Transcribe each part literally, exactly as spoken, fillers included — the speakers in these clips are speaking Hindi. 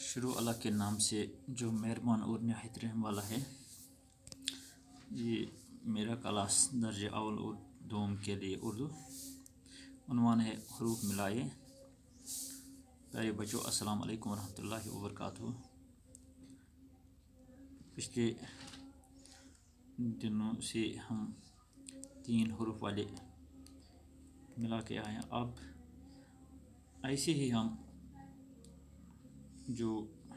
शुरू अल्लाह के नाम से जो मेहरबान और निहायत रहम वाला है। ये मेरा क्लास दर्ज अव्वल और दोम के लिए उर्दू। उन्वान है हरूफ मिलाए। प्यारे बच्चों, अस्सलाम वालेकुम रहमतुल्लाहि व बरकातुहू। पिछले दिनों से हम तीन हरूफ वाले मिला के आए हैं। अब ऐसे ही हम जो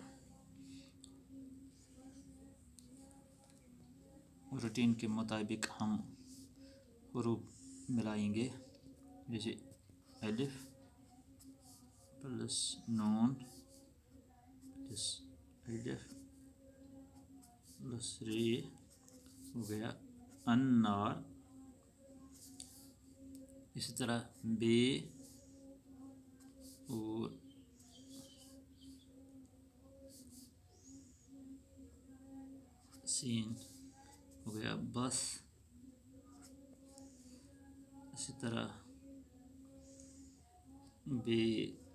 रूटीन के मुताबिक हम हरूफ मिलाएंगे, जैसे अलिफ प्लस नून प्लस अलिफ प्लस रे हो गया अन्नार। इसी तरह बे और सीन हो गया बस। इसी तरह बे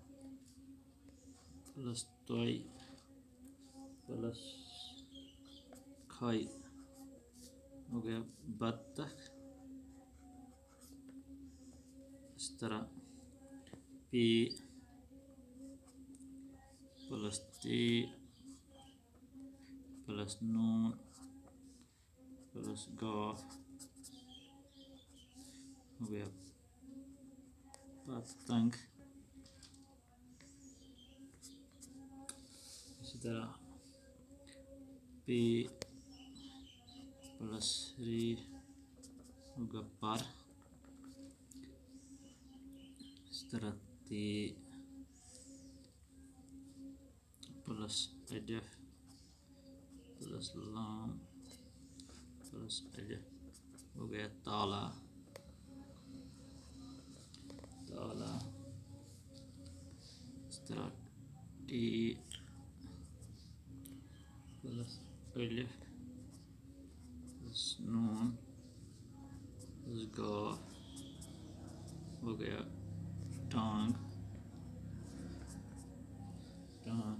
प्लस तोय प्लस खाई हो गया बत्तख। इस तरह पे प्लस ते प्लस नून प्लस गाफ हो गया पतंग। इसी तरह पे प्लस रे होगा पर। इस तरह ते प्लस अलिफ प्लस लाम प्लस अलिफ हो गया ताला ताला। इस तरह टी प्लस अलिफ प्लस नून प्लस गाफ हो गया टांग टांग।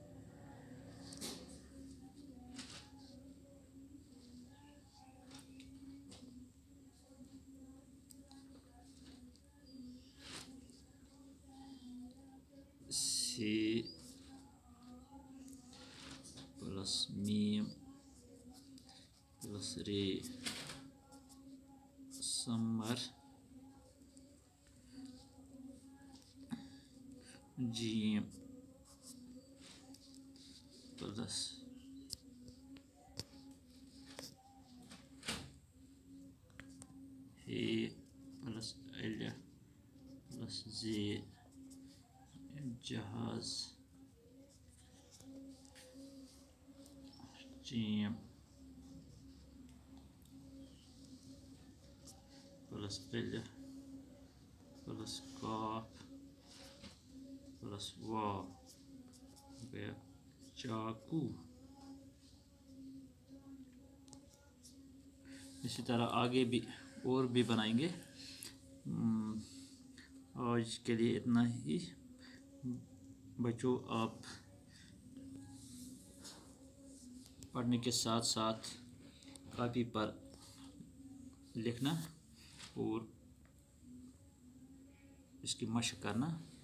सी प्लस मीम प्लस रे समर। जीम प्लस हे प्लस अलिफ प्लस जे जहाज। जीम प्लस अलिफ प्लस काफ प्लस वाव हो गया चाकू। इसी तरह आगे भी और भी बनाएंगे। आज के लिए इतना ही। बच्चों, आप पढ़ने के साथ साथ कापी पर लिखना और इसकी मशक करना।